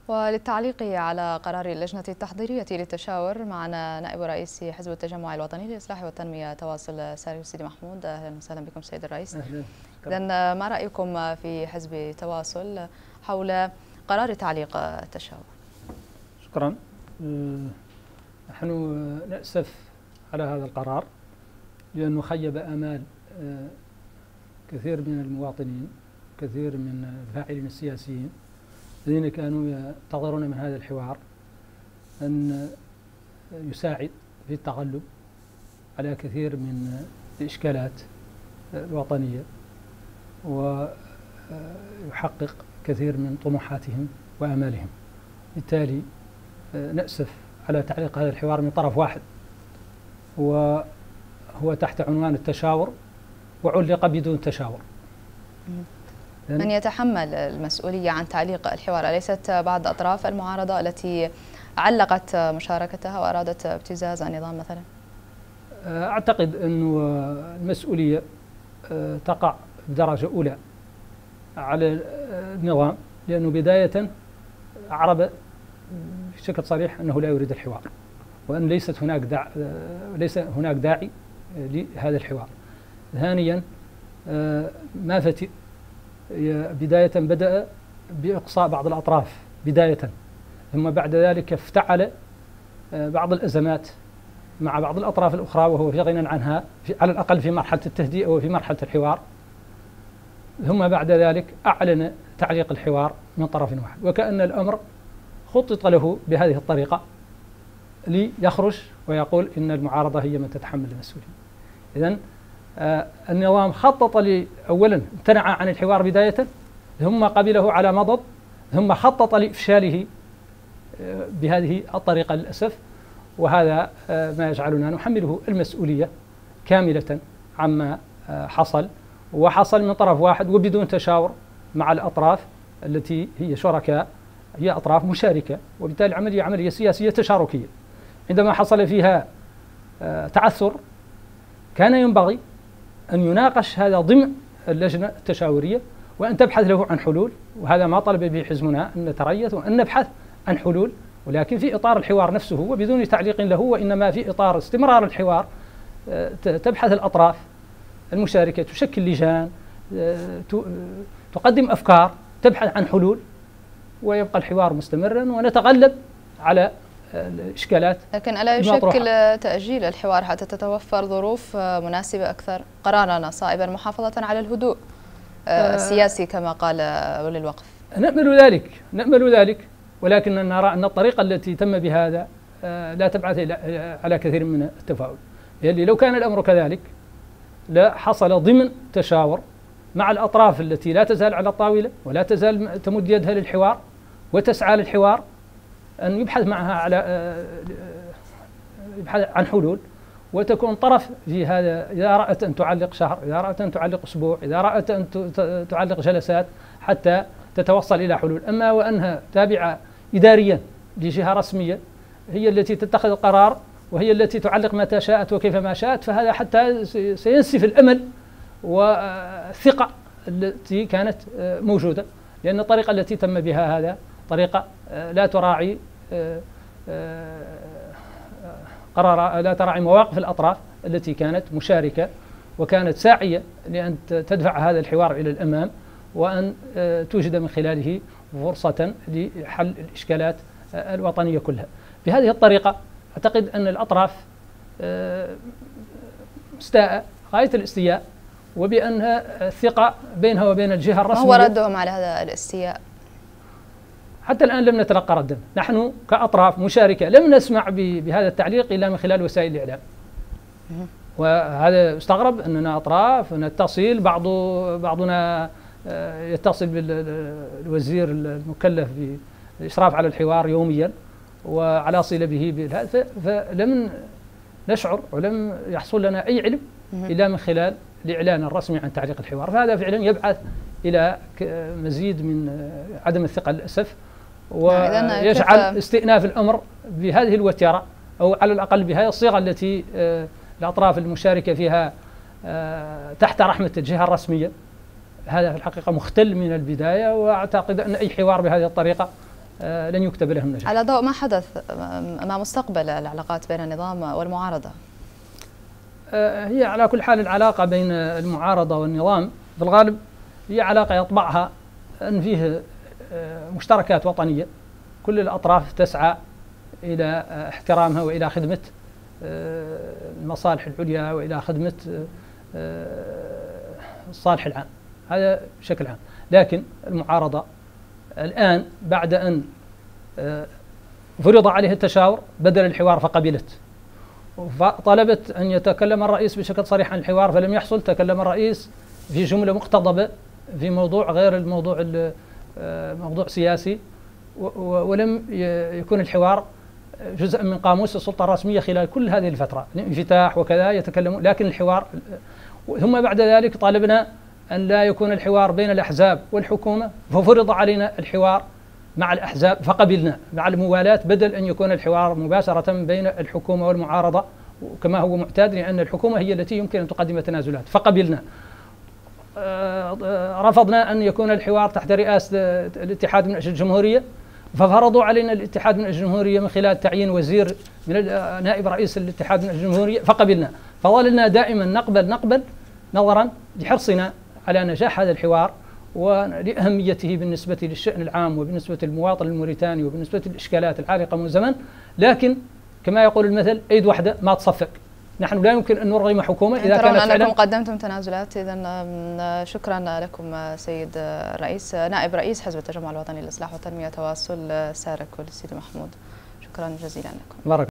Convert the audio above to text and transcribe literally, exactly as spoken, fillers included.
وللتعليق على قرار اللجنة التحضيرية للتشاور معنا نائب رئيس حزب التجمع الوطني للإصلاح والتنمية تواصل ساري سيدي محمود. أهلا وسهلا بكم سيد الرئيس. أهلا. إذن ما رأيكم في حزب تواصل حول قرار تعليق التشاور؟ شكرا. نحن نأسف على هذا القرار لأنه خيب آمال كثير من المواطنين، كثير من الفاعلين السياسيين الذين كانوا ينتظرون من هذا الحوار أن يساعد في التغلب على كثير من الإشكالات الوطنية ويحقق كثير من طموحاتهم وآمالهم. بالتالي نأسف على تعليق هذا الحوار من طرف واحد، وهو تحت عنوان التشاور، وعلق بدون تشاور. من يتحمل المسؤولية عن تعليق الحوار؟ أليست بعض أطراف المعارضة التي علقت مشاركتها وأرادت ابتزاز النظام مثلا؟ أعتقد أن المسؤولية تقع بدرجة أولى على النظام، لأنه بداية أعرب بشكل صريح أنه لا يريد الحوار، وأن ليست هناك داع ليس هناك داعي لهذا الحوار. ثانيا ما فتئ بداية بدأ بإقصاء بعض الأطراف بداية، ثم بعد ذلك افتعل بعض الأزمات مع بعض الأطراف الأخرى وهو في غنى عنها، في على الأقل في مرحلة التهدئة وفي مرحلة الحوار، ثم بعد ذلك أعلن تعليق الحوار من طرف واحد، وكأن الأمر خطط له بهذه الطريقة ليخرج ويقول إن المعارضة هي من تتحمل المسؤولية. إذن آه النظام خطط لي أولا، امتنع عن الحوار بداية، ثم قبله على مضض، ثم خطط لإفشاله آه بهذه الطريقة للأسف، وهذا آه ما يجعلنا نحمله المسؤولية كاملة عما آه حصل، وحصل من طرف واحد وبدون تشاور مع الأطراف التي هي شركاء، هي أطراف مشاركة، وبالتالي العملية عملية سياسية تشاركية. عندما حصل فيها آه تعثر كان ينبغي أن يناقش هذا ضمن اللجنة التشاورية، وأن تبحث له عن حلول، وهذا ما طلب به حزبنا، أن نتريث وأن نبحث عن حلول، ولكن في إطار الحوار نفسه وبدون تعليق له، وإنما في إطار استمرار الحوار. تبحث الأطراف المشاركة، تشكل لجان، تقدم أفكار، تبحث عن حلول، ويبقى الحوار مستمرا ونتغلب على الإشكالات. لكن ألا يشكل تأجيل الحوار حتى تتوفر ظروف مناسبة أكثر قرارنا صائبا محافظة على الهدوء السياسي كما قال ولي الوقف؟ نأمل ذلك نأمل ذلك ولكن نرى أن الطريقة التي تم بهذا لا تبعث على كثير من التفاؤل، يعني لو كان الأمر كذلك لا حصل ضمن تشاور مع الأطراف التي لا تزال على الطاولة ولا تزال تمد يدها للحوار وتسعى للحوار، أن يبحث معها على يبحث عن حلول، وتكون طرف في هذا. إذا رأت أن تعلق شهر، إذا رأت أن تعلق أسبوع، إذا رأت أن تعلق جلسات حتى تتوصل إلى حلول. أما وأنها تابعة إداريا لجهة رسمية هي التي تتخذ القرار وهي التي تعلق متى شاءت وكيفما شاءت، فهذا حتى سينسف الأمل والثقة التي كانت موجودة، لأن الطريقة التي تم بها هذا طريقة لا تراعي قرار لا تراعي مواقف الأطراف التي كانت مشاركة وكانت ساعية لأن تدفع هذا الحوار إلى الأمام، وأن توجد من خلاله فرصة لحل الإشكالات الوطنية كلها. بهذه الطريقة أعتقد أن الأطراف مستاءة غاية الاستياء، وبأنها الثقة بينها وبين الجهة الرسمية. ما هو ردهم على هذا الاستياء؟ حتى الآن لم نتلقى ردا. نحن كأطراف مشاركة لم نسمع بهذا التعليق إلا من خلال وسائل الإعلام، وهذا استغرب أننا أطراف نتصل، بعض بعضنا يتصل بالوزير المكلف بالإشراف على الحوار يوميا وعلى صلة به، فلم نشعر ولم يحصل لنا أي علم إلا من خلال الإعلان الرسمي عن تعليق الحوار. فهذا فعلا يبعث إلى مزيد من عدم الثقة للأسف، ويجعل استئناف الأمر بهذه الوتيرة، أو على الأقل بهذه الصيغة التي الأطراف المشاركة فيها تحت رحمة الجهة الرسمية. هذا في الحقيقة مختل من البداية، وأعتقد أن أي حوار بهذه الطريقة لن يكتب لهم نجاح. على ضوء ما حدث، ما مستقبل العلاقات بين النظام والمعارضة؟ هي على كل حال العلاقة بين المعارضة والنظام في الغالب هي علاقة يطبعها أن فيه مشتركات وطنية، كل الأطراف تسعى إلى احترامها وإلى خدمة المصالح العليا وإلى خدمة الصالح العام، هذا بشكل عام. لكن المعارضة الآن بعد أن فرض عليه التشاور بدل الحوار فقبلت، فطلبت أن يتكلم الرئيس بشكل صريح عن الحوار فلم يحصل، تكلم الرئيس في جملة مقتضبة في موضوع غير الموضوع موضوع سياسي، ولم يكون الحوار جزء من قاموس السلطة الرسمية خلال كل هذه الفترة، انفتاح وكذا يتكلمون، لكن الحوار. ثم بعد ذلك طالبنا أن لا يكون الحوار بين الأحزاب والحكومة، ففرض علينا الحوار مع الأحزاب فقبلنا مع الموالاة، بدل أن يكون الحوار مباشرة بين الحكومة والمعارضة كما هو معتاد، لأن الحكومة هي التي يمكن أن تقدم تنازلات فقبلنا. رفضنا أن يكون الحوار تحت رئاسة الاتحاد من أجل الجمهورية، ففرضوا علينا الاتحاد من أجل الجمهورية من خلال تعيين وزير من نائب رئيس الاتحاد من أجل الجمهورية فقبلنا. فظلنا دائما نقبل نقبل نظرا لحرصنا على نجاح هذا الحوار ولأهميته بالنسبة للشأن العام وبالنسبة للمواطن الموريتاني وبالنسبة للإشكالات العالقة من زمن. لكن كما يقول المثل ايد واحدة ما تصفق، نحن لا يمكن أن نرغم حكومة إذا كانت ترون أنكم قدمتم تنازلات. إذا شكرا لكم سيد الرئيس نائب رئيس حزب التجمع الوطني للإصلاح والتنمية تواصل سارك والسيد محمود، شكرا جزيلا لكم.